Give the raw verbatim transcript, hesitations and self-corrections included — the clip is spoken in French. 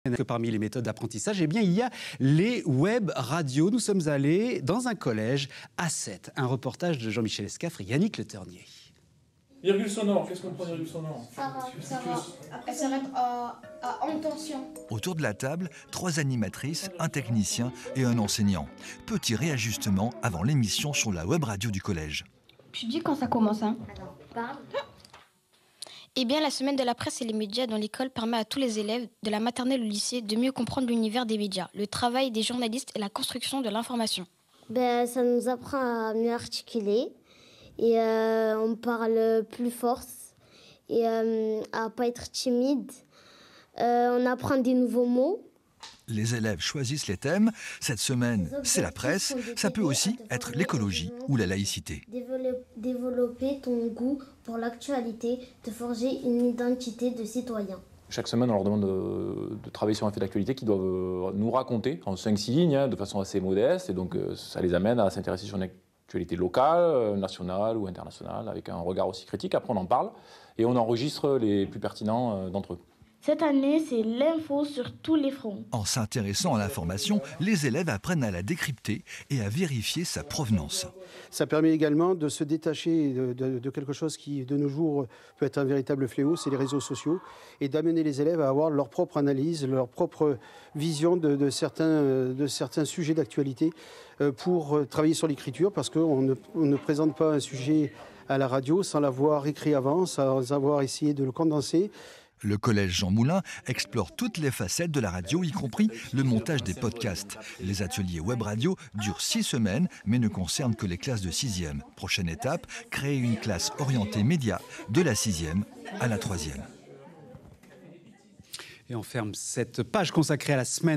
Que parmi les méthodes d'apprentissage, eh bien, il y a les web radios. Nous sommes allés dans un collège à Sète. Un reportage de Jean-Michel Escafre et Yannick Le Ternier. Virgule sonore, qu'est-ce qu'on prend virgule sonore? Sarah, Sarah. Après, ça s'arrête à, à intention. Autour de la table, trois animatrices, un technicien et un enseignant. Petit réajustement avant l'émission sur la web radio du collège. Tu dis quand ça commence, hein? Parle. Eh bien, la semaine de la presse et les médias dans l'école permet à tous les élèves, de la maternelle au lycée, de mieux comprendre l'univers des médias, le travail des journalistes et la construction de l'information. Ben, ça nous apprend à mieux articuler et euh, on parle plus fort et euh, à ne pas être timide. Euh, on apprend des nouveaux mots. Les élèves choisissent les thèmes. Cette semaine, c'est la presse. Ça peut aussi être l'écologie ou la laïcité. Développer ton goût pour l'actualité, te forger une identité de citoyen. Chaque semaine, on leur demande de, de travailler sur un fait d'actualité qu'ils doivent nous raconter en cinq six lignes, hein, de façon assez modeste. Et donc, ça les amène à s'intéresser sur une actualité locale, nationale ou internationale, avec un regard aussi critique. Après, on en parle et on enregistre les plus pertinents d'entre eux. Cette année, c'est l'info sur tous les fronts. En s'intéressant à l'information, les élèves apprennent à la décrypter et à vérifier sa provenance. Ça permet également de se détacher de, de, de quelque chose qui, de nos jours, peut être un véritable fléau, c'est les réseaux sociaux, et d'amener les élèves à avoir leur propre analyse, leur propre vision de, de, certains, de certains sujets d'actualité pour travailler sur l'écriture, parce qu'on ne, on ne présente pas un sujet à la radio sans l'avoir écrit avant, sans avoir essayé de le condenser. Le collège Jean Moulin explore toutes les facettes de la radio, y compris le montage des podcasts. Les ateliers web radio durent six semaines, mais ne concernent que les classes de sixième. Prochaine étape, créer une classe orientée média de la sixième à la troisième. Et on ferme cette page consacrée à la semaine